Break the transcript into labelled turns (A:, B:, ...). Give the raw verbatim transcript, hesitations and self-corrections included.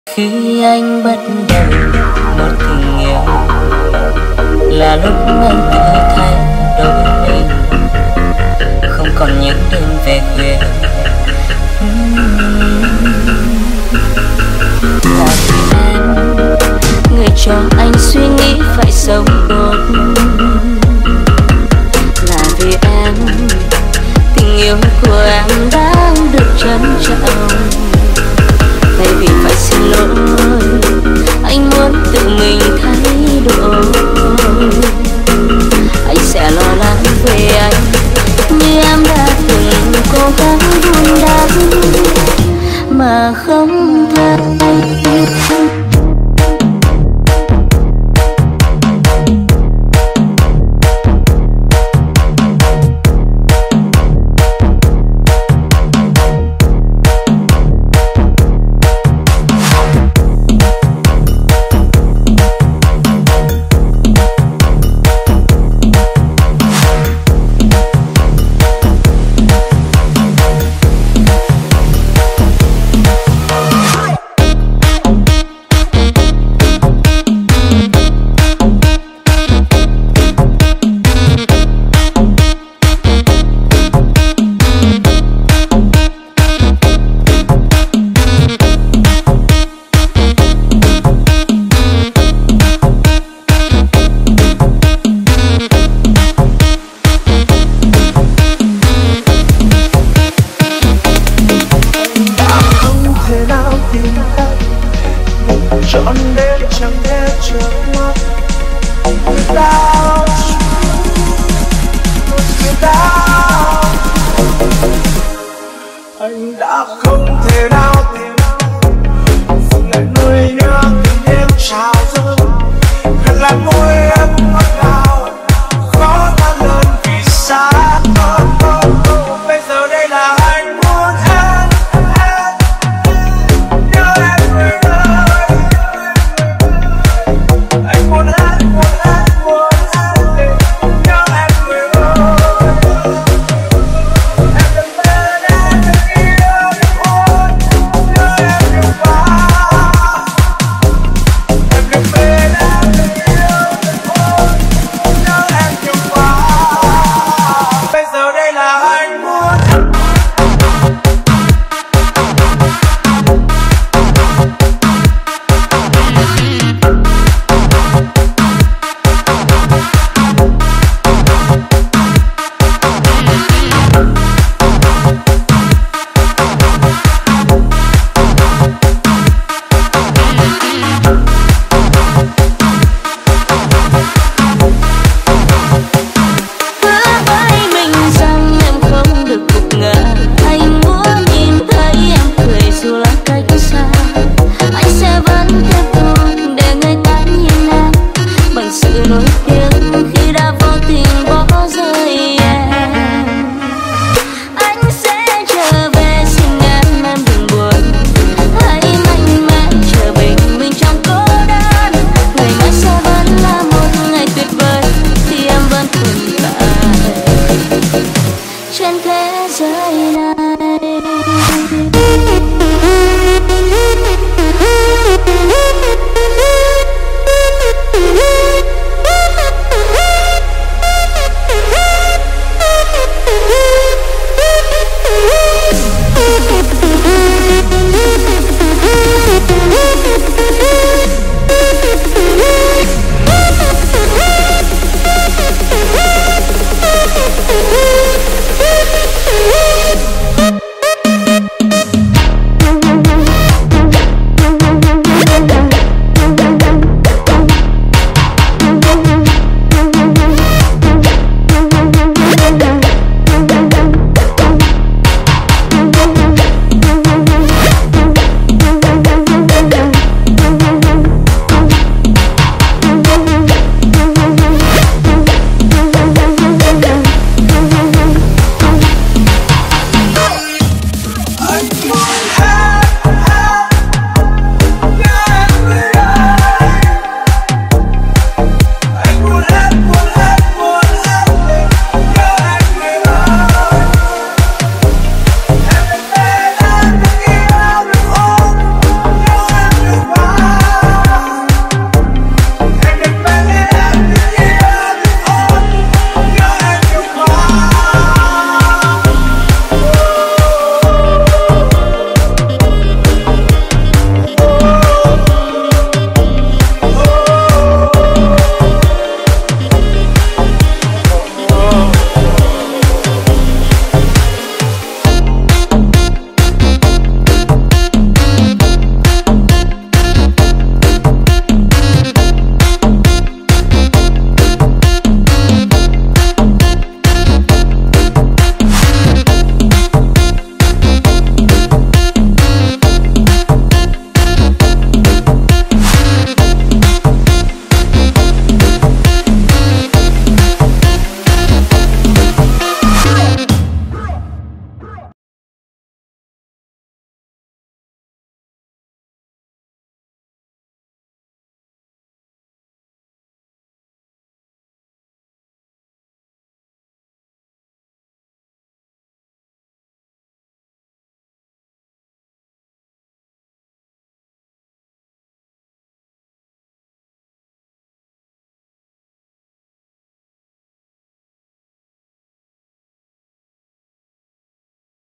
A: Khi anh bắt đầu một tình yêu là lúc anh tự thay đổi mình, không còn những đêm về khuya. Là vì em, người cho anh suy nghĩ phải sống tốt. Là vì em, tình yêu của em đang được trân trọng. Thay vì phải xin lỗi, anh muốn tự mình thay đổi. Anh sẽ lo lắng về anh như em đã từng cố gắng vun đắp mà không thấy.
B: Trọn đêm chẳng thể chợp mắt đau, đau. Anh đã không